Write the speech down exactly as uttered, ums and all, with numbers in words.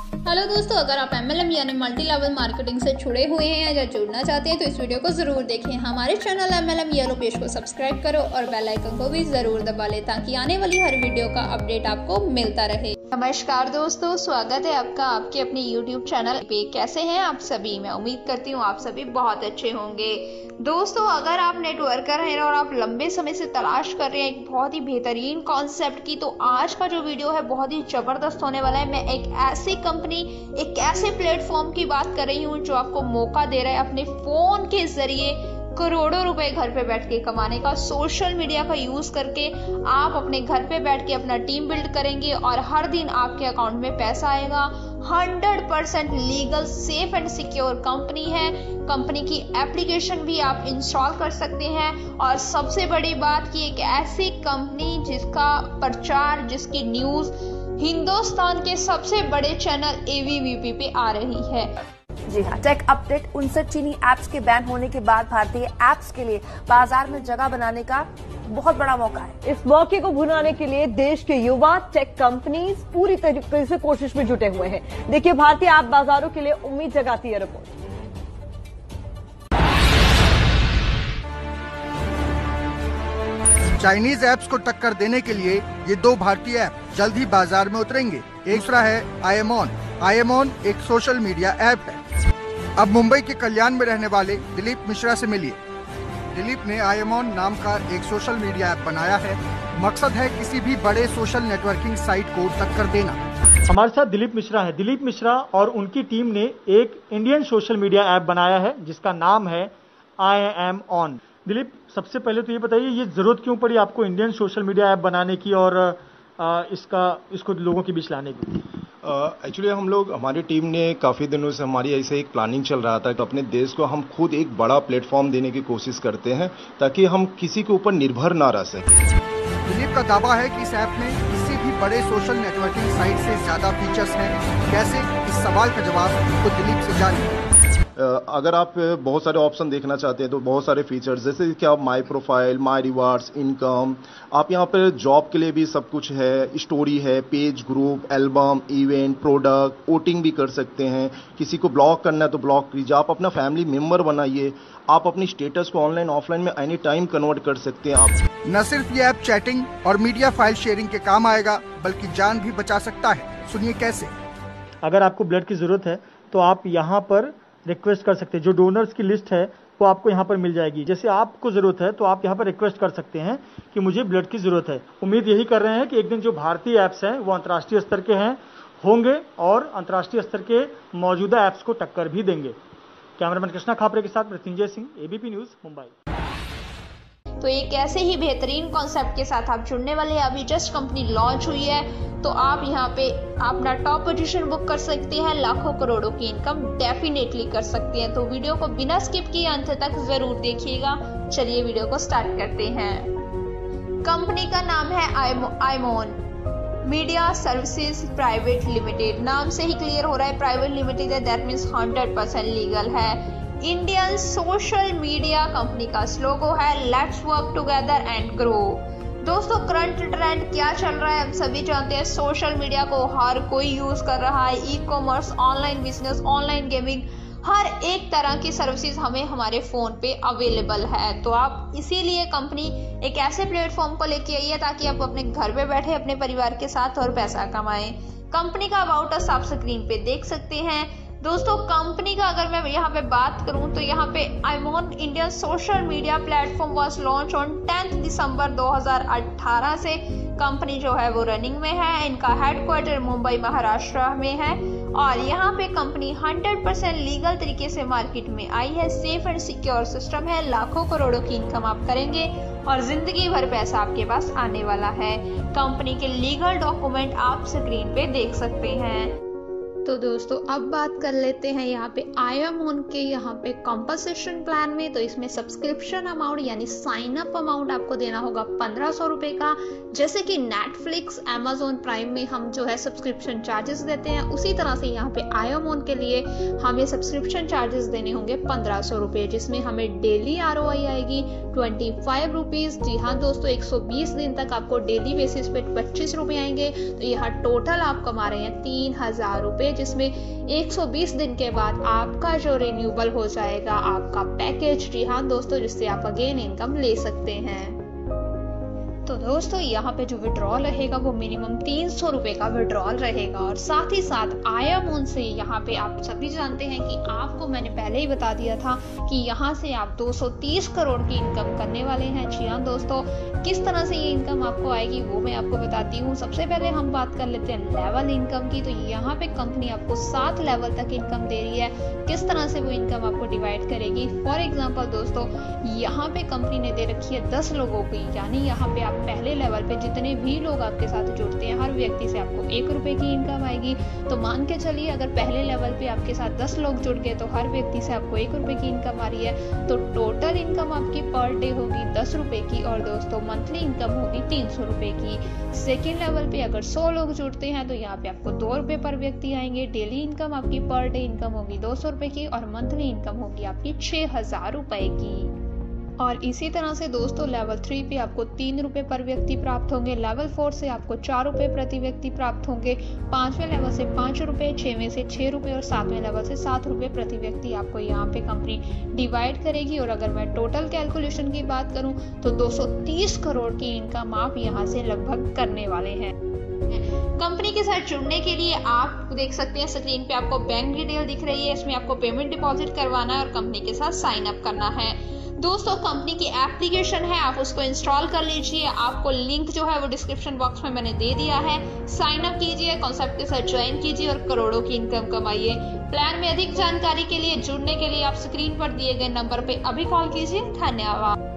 Hello दोस्तों, अगर आप एम एल एम यानी मल्टी लेवल मार्केटिंग से जुड़े हुए हैं या जुड़ना चाहते हैं तो इस वीडियो को ज़रूर देखें। हमारे channel M L M yellow page को सब्सक्राइब करो और बेल आइकन को भी ज़रूर दबा लें ताकि आने वाली हर वीडियो का अपडेट आपको मिलता रहे। नमस्कार दोस्तों, स्वागत है आपका आपके अपने यूट्यूब चैनल पे। कैसे हैं आप सभी? मैं उम्मीद करती हूँ आप सभी बहुत अच्छे होंगे। दोस्तों, अगर आप नेटवर्कर हैं और आप लंबे समय से तलाश कर रहे हैं एक बहुत ही बेहतरीन कॉन्सेप्ट की, तो आज का जो वीडियो है बहुत ही जबरदस्त होने वाला है। मैं एक ऐसी कंपनी, एक ऐसे प्लेटफॉर्म की बात कर रही हूँ जो आपको मौका दे रहा है अपने फोन के जरिए करोड़ों रुपए घर पे बैठ के कमाने का। सोशल मीडिया का यूज करके आप अपने घर पे बैठ के अपना टीम बिल्ड करेंगे और हर दिन आपके अकाउंट में पैसा आएगा। Hundred percent legal, safe and secure company है। कंपनी की एप्लीकेशन भी आप इंस्टॉल कर सकते हैं और सबसे बड़ी बात कि एक ऐसी कंपनी जिसका प्रचार, जिसकी न्यूज हिंदुस्तान के सबसे बड़े channel A B V P पे आ रही है। जी हाँ, टेक अपडेट। उनसठ चीनी ऐप्स के बैन होने के बाद भारतीय ऐप्स के लिए बाजार में जगह बनाने का बहुत बड़ा मौका है। इस मौके को भुनाने के लिए देश के युवा टेक कंपनीज पूरी तरीके से कोशिश में जुटे हुए हैं। देखिए, भारतीय ऐप बाजारों के लिए उम्मीद जगाती है रिपोर्ट। चाइनीज ऐप्स को टक्कर देने के लिए ये दो भारतीय ऐप जल्द ही बाजार में उतरेंगे। एक दूसरा है आईएमऑन। आईएमऑन एक सोशल मीडिया ऐप है। अब मुंबई के कल्याण में रहने वाले दिलीप मिश्रा से मिलिए। दिलीप ने आईएमऑन नाम का एक सोशल मीडिया ऐप बनाया है। मकसद है किसी भी बड़े सोशल नेटवर्किंग साइट को टक्कर देना। हमारे साथ दिलीप मिश्रा है। दिलीप मिश्रा और उनकी टीम ने एक इंडियन सोशल मीडिया ऐप बनाया है जिसका नाम है आई एम ऑन। दिलीप, सबसे पहले तो ये बताइए, ये जरूरत क्यों पड़ी आपको इंडियन सोशल मीडिया ऐप बनाने की और आ, इसका इसको लोगों के बीच लाने की? एक्चुअली uh, हम लोग, हमारी टीम ने काफ़ी दिनों से हमारी ऐसे एक प्लानिंग चल रहा था तो अपने देश को हम खुद एक बड़ा प्लेटफॉर्म देने की कोशिश करते हैं ताकि हम किसी के ऊपर निर्भर ना रह सकें। दिलीप का दावा है कि इस ऐप में किसी भी बड़े सोशल नेटवर्किंग साइट से ज़्यादा फीचर्स हैं। कैसे? इस सवाल का जवाब तो दिलीप से जानिए। अगर आप बहुत सारे ऑप्शन देखना चाहते हैं तो बहुत सारे फीचर्स, जैसे कि आप my profile, my rewards, income, आप यहाँ पर जॉब के लिए भी सब कुछ है, स्टोरी है, page, group, album, event, product, voting भी कर सकते हैं। किसी को ब्लॉक करना है तो ब्लॉक कीजिए। आप अपना फैमिली मेंबर बनाइए। आप अपनी स्टेटस को ऑनलाइन ऑफलाइन में एनी टाइम कन्वर्ट कर सकते हैं। आप न सिर्फ ये ऐप चैटिंग और मीडिया फाइल शेयरिंग के काम आएगा बल्कि जान भी बचा सकता है। सुनिए कैसे। अगर आपको ब्लड की जरूरत है तो आप यहाँ पर रिक्वेस्ट कर सकते हैं। जो डोनर्स की लिस्ट है वो आपको यहाँ पर मिल जाएगी। जैसे आपको जरूरत है तो आप यहाँ पर रिक्वेस्ट कर सकते हैं कि मुझे ब्लड की जरूरत है। उम्मीद यही कर रहे हैं कि एक दिन जो भारतीय ऐप्स हैं वो अंतर्राष्ट्रीय स्तर के हैं होंगे और अंतर्राष्ट्रीय स्तर के मौजूदा ऐप्स को टक्कर भी देंगे। कैमरामैन कृष्णा खापरे के साथ मृत्युंजय सिंह, एबीपी न्यूज, मुंबई। तो एक ऐसे ही बेहतरीन कॉन्सेप्ट के साथ आप जुड़ने वाले हैं। अभी जस्ट कंपनी लॉन्च हुई है तो आप यहाँ पे अपना टॉप पोजीशन बुक कर सकते हैं। लाखों करोड़ों की इनकम डेफिनेटली कर सकते हैं। तो वीडियो को बिना स्किप किए अंत तक जरूर देखिएगा। चलिए वीडियो को स्टार्ट करते हैं। कंपनी का नाम है iMon media services private limited. नाम से ही क्लियर हो रहा है प्राइवेट लिमिटेड है, that means hundred percent legal है। इंडियन सोशल मीडिया कंपनी का स्लोगो है let's work together and grow. दोस्तों, करंट ट्रेंड क्या चल रहा है हम सभी जानते हैं। सोशल मीडिया को हर कोई यूज कर रहा है। E commerce, online business, online gaming, हर एक तरह की सर्विसेज हमें हमारे फोन पे अवेलेबल है। तो आप इसीलिए कंपनी एक ऐसे प्लेटफॉर्म को लेके आई है ताकि आप अपने घर पे बैठे अपने परिवार के साथ और पैसा कमाएं। कंपनी का अबाउट अस आप स्क्रीन पे देख सकते हैं। दोस्तों, कंपनी का अगर मैं यहाँ पे बात करूँ तो यहाँ पे iMon Indian social media platform was launch on tenth December दो हज़ार अठारह से कंपनी जो है वो रनिंग में है। इनका हेडक्वार्टर मुंबई महाराष्ट्र में है और यहाँ पे कंपनी हंड्रेड परसेंट लीगल तरीके से मार्केट में आई है। सेफ एंड सिक्योर सिस्टम है। लाखों करोड़ों की इनकम आप करेंगे और जिंदगी भर पैसा आपके पास आने वाला है। कंपनी के लीगल डॉक्यूमेंट आप स्क्रीन पे देख सकते हैं। तो दोस्तों, अब बात कर लेते हैं यहाँ पे आईएमऑन के यहाँ पे कॉम्पनसेशन प्लान में। तो इसमें सब्सक्रिप्शन अमाउंट यानी साइन अप अमाउंट आपको देना होगा पंद्रह सौ रुपए का। जैसे कि नेटफ्लिक्स, अमेजोन प्राइम में हम जो है सब्सक्रिप्शन चार्जेस देते हैं, उसी तरह से यहाँ पे आईएमऑन के लिए हमें सब्सक्रिप्शन चार्जेस देने होंगे पंद्रह सौ रुपए, जिसमें हमें डेली आरओआई आएगी ट्वेंटी फाइव रुपीज। जी हाँ दोस्तों, एक सौ बीस दिन तक आपको डेली बेसिस पे पच्चीस रुपए आएंगे। तो यहाँ टोटल आप कमा रहे हैं तीन हजार रुपए, जिसमें एक सौ बीस दिन के बाद आपका जो रिन्यूएबल हो जाएगा आपका पैकेज। जी हाँ दोस्तों, जिससे आप अगेन इनकम ले सकते हैं। तो दोस्तों यहाँ पे जो विड्रॉल रहेगा वो मिनिमम तीन सौ रुपए का विड्रॉल रहेगा। और साथ ही साथ आयामोन से यहाँ पे आप सभी जानते हैं कि आपको मैंने पहले ही बता दिया था कि यहाँ से आप दो सौ तीस करोड़ की इनकम करने वाले हैं। जी हाँ दोस्तों, किस तरह से ये इनकम आपको आएगी वो मैं आपको बताती हूँ। सबसे पहले हम बात कर लेते हैं लेवल इनकम की। तो यहाँ पे कंपनी आपको सात लेवल तक इनकम दे रही है। किस तरह से वो इनकम आपको डिवाइड करेगी, फॉर एग्जाम्पल दोस्तों यहाँ पे कंपनी ने दे रखी है दस लोगों की, यानी यहाँ पे आप पहले लेवल पे जितने भी लोग आपके साथ जुड़ते हैं हर व्यक्ति से आपको एक रुपए की इनकम आएगी। तो मान के चलिए अगर पहले लेवल पे आपके साथ दस लोग जुड़ गए तो हर व्यक्ति से आपको एक रुपए की इनकम आ रही है। तो टोटल इनकम आपकी पर डे होगी दस रुपए की और दोस्तों मंथली इनकम होगी तीन सौ रुपए की। सेकेंड लेवल पे अगर सौ लोग जुड़ते हैं तो यहाँ पे आपको दो रुपए पर व्यक्ति आएंगे। डेली इनकम आपकी पर डे इनकम होगी दो सौ रुपए की और मंथली इनकम होगी आपकी छह हजार रुपए की। और इसी तरह से दोस्तों लेवल थ्री पे आपको तीन रुपए पर व्यक्ति प्राप्त होंगे। लेवल फोर से आपको चार रुपए प्रति व्यक्ति प्राप्त होंगे। पांचवें लेवल से पांच रुपए, छवें से छह रुपए और सातवें लेवल से सात रुपए प्रति व्यक्ति आपको यहाँ पे कंपनी डिवाइड करेगी। और अगर मैं टोटल कैलकुलेशन की बात करूं तो दो सौ तीस करोड़ की इनकम आप यहाँ से लगभग करने वाले हैं। कंपनी के साथ जुड़ने के लिए आप देख सकते हैं स्क्रीन पे आपको बैंक डिटेल दिख रही है। इसमें आपको पेमेंट डिपॉजिट करवाना है और कंपनी के साथ साइन अप करना है। दोस्तों कंपनी की एप्लीकेशन है, आप उसको इंस्टॉल कर लीजिए। आपको लिंक जो है वो डिस्क्रिप्शन बॉक्स में मैंने दे दिया है। साइन अप कीजिए, कॉन्सेप्ट के साथ ज्वाइन कीजिए और करोड़ों की इनकम कमाइए। प्लान में अधिक जानकारी के लिए जुड़ने के लिए आप स्क्रीन पर दिए गए नंबर पे अभी कॉल कीजिए। धन्यवाद।